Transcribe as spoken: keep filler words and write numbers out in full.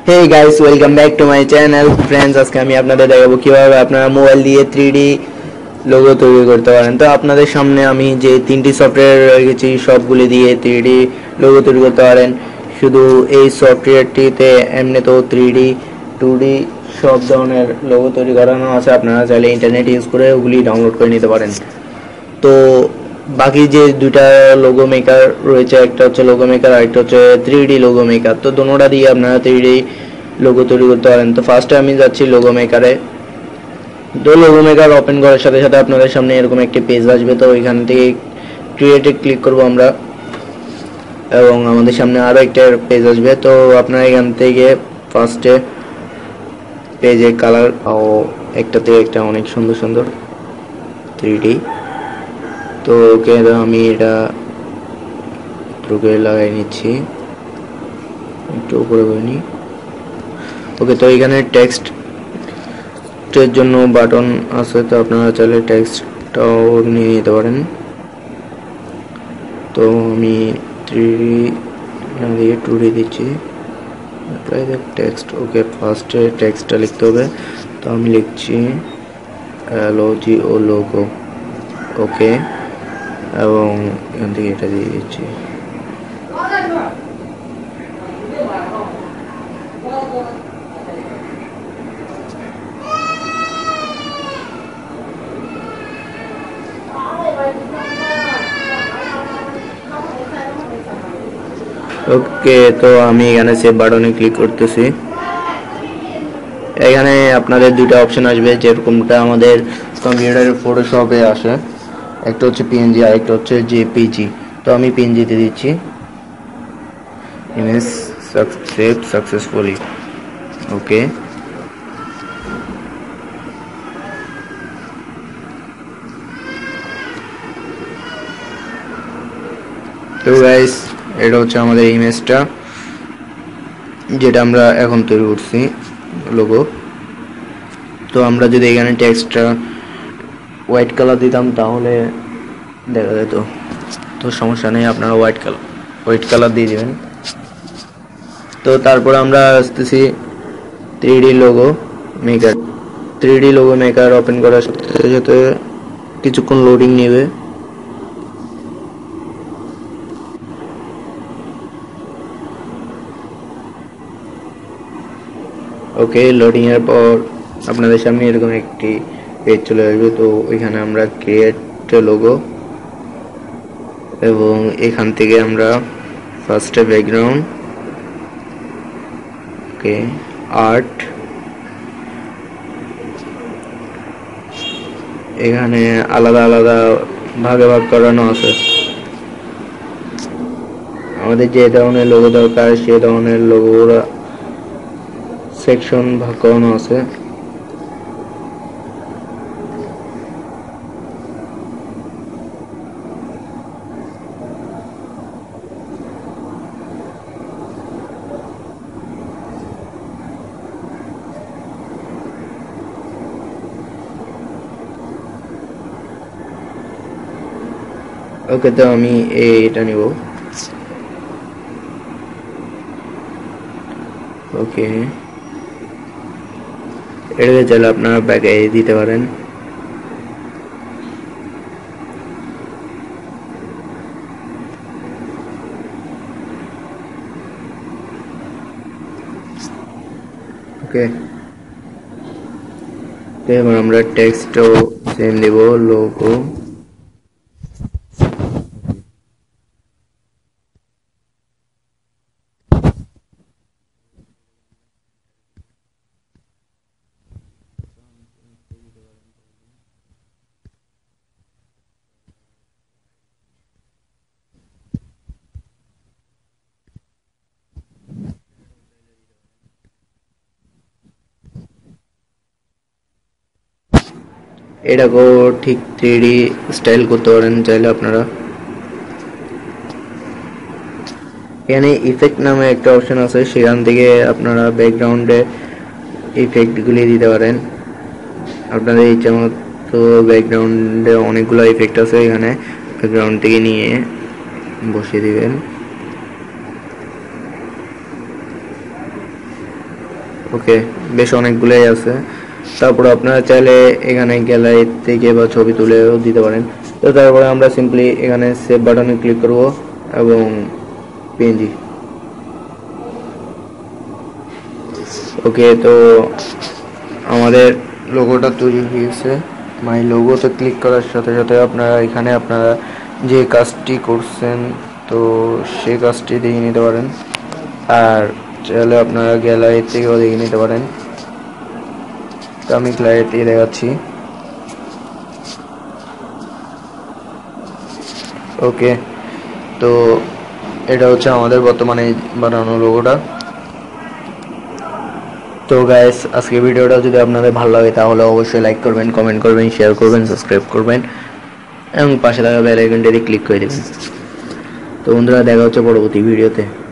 Hey guys, welcome back to my channel. Friends, আজকে আমি আপনাদের দেখাবো কিভাবে আপনারা মোবাইল দিয়ে থ্রি ডি লোগো তৈরি করতে পারেন। তো আপনাদের সামনে আমি যে তিনটি সফটওয়্যার রেখেছি সবগুলি দিয়ে থ্রি ডি লোগো তৈরি করতে পারেন। শুধু এই সফটওয়্যারটিতে এমনি তো থ্রি ডি টু ডি সব ধরনের লোগো তৈরি করানো আছে, আপনারা চাইলে ইন্টারনেট ইউজ করে ওগুলি ডাউনলোড করে নিতে পারেন। তো বাকি যে দুইটা লোগো মেকার রয়েছে, একটা হচ্ছে লোগো মেকার আর একটা হচ্ছে থ্রি ডি লোগো মেকার। তো দুটোটা দিয়ে আপনারা থ্রি ডি লোগো তৈরি করতে পারেন। তো ফার্স্টে আমি যাচ্ছি লোগো মেকারে। তো লোগো মেকার ওপেন করার সাথে সাথে আপনাদের সামনে এরকম একটি পেজ আসবে। তো এখান থেকে ক্রিয়েটে ক্লিক করব আমরা, এবং আমাদের সামনে আরও একটা পেজ আসবে। তো আপনারা এখান থেকে ফার্স্টে পেজে কালার ও একটা থেকে একটা অনেক সুন্দর সুন্দর থ্রি ডি। তো ওকে আমি এটা ট্রুকে লাগাই নিচ্ছি, একটু উপরে করে নিই। ওকে, তো এখানে টেক্সটের জন্য বাটন আছে, তো আপনারা চাইলে টেক্সটটাও নিয়ে নিতে পারেন। তো আমি থ্রি ডি না দিয়ে টু ডি দিচ্ছি, টেক্সট। ওকে, ফার্স্টে টেক্সটটা লিখতে হবে। তো আমি লিখছি এল ও জি ও লোগো। ওকে, এবং এখান থেকে এটা দিয়ে দিচ্ছি। ওকে, তো আমি এখানে সেভ বাটনে ক্লিক করতেছি। এখানে আপনাদের দুইটা অপশন আসবে, যেরকমটা আমাদের কম্পিউটারের ফটোশপে আসে। একটা হচ্ছে পিএনজি আর একটা হচ্ছে জেপিজি। তো আমি পিএনজিতে দিচ্ছি, ইমেজ সেভ সাকসেসফুলি। ওকে, তো গাইস এটা হচ্ছে আমাদের ইমেজটা, যেটা আমরা এখন তৈরি করছি লোগো। তো আমরা যদি এখানে টেক্সটটা হোয়াইট কালার দিতাম তাহলে দেখা যেত, তো সমস্যা নেই, আপনারা হোয়াইট কালার হোয়াইট কালার দিয়ে দেবেন। তো তারপর আমরা আসতেছি three D logo maker. Three D logo maker open করার সাথে সাথে কিছুক্ষণ লোডিং নেবে। ওকে, লোডিং এর পর আপনাদের সামনে এরকম একটি পেজ চলে আসবে। তো এখানে আমরা ক্রিয়েট লোগো, এবং এখান থেকে আমরা ফার্স্টে ব্যাকগ্রাউন্ড, ওকে, আর্ট, এখানে আলাদা আলাদা ভাগে ভাগ করানো আছে। আমাদের যে ধরনের লোগো দরকার সে ধরনের লোগোরা সেকশন ভাগ করানো আছে। ওকে, তো আমি এটা নিব। ওকে, এটাকে চাইলে আপনারা ব্যাগে দিতে পারেন। ওকে, তো এবার আমরা টেক্সটও সেম দিব, লোগো। এটাকেও ঠিক থ্রি ডি স্টাইল করতে পারেন চাইলে আপনারা। এখানে ইফেক্ট নামে একটা অপশন আছে, সেখান থেকে আপনারা ব্যাকগ্রাউন্ডে ইফেক্টগুলি দিতে পারেন আপনাদের ইচ্ছা মতো। ব্যাকগ্রাউন্ডে অনেকগুলো ইফেক্ট আছে, এখানে ব্যাকগ্রাউন্ড থেকে নিয়ে বসিয়ে দিবেন। ওকে, বেশ অনেকগুলোই আছে। তারপর আপনারা চাইলে এখানে গ্যালারি থেকে বা ছবি তুলেও দিতে পারেন। তো তারপরে আমরা সিম্পলি এখানে সেভ বাটনে ক্লিক করব এবং পিএনজি। ওকে, তো আমাদের লোগোটা তৈরি হয়ে গেছে। মাই লোগোতে ক্লিক করার সাথে সাথে আপনারা এখানে আপনারা যে কাজটি করছেন তো সেই কাজটি দেখে নিতে পারেন, আর চাইলে আপনারা গ্যালারি থেকেও দেখে নিতে পারেন। তো আমি গ্যালারি থেকে দেখাচ্ছি। ওকে, তো এটা হচ্ছে আমাদের বর্তমানে বানানো লোগোটা। তো গাইস, আজকে ভিডিওটা যদি আপনাদের ভালো লাগে তাহলে অবশ্যই লাইক করবেন, কমেন্ট করবেন, শেয়ার করবেন, সাবস্ক্রাইব করবেন এবং পাশে থাকা বেল আইকনটি ক্লিক করে দেবেন। তো বন্ধুরা, দেখা হচ্ছে পরবর্তী ভিডিওতে।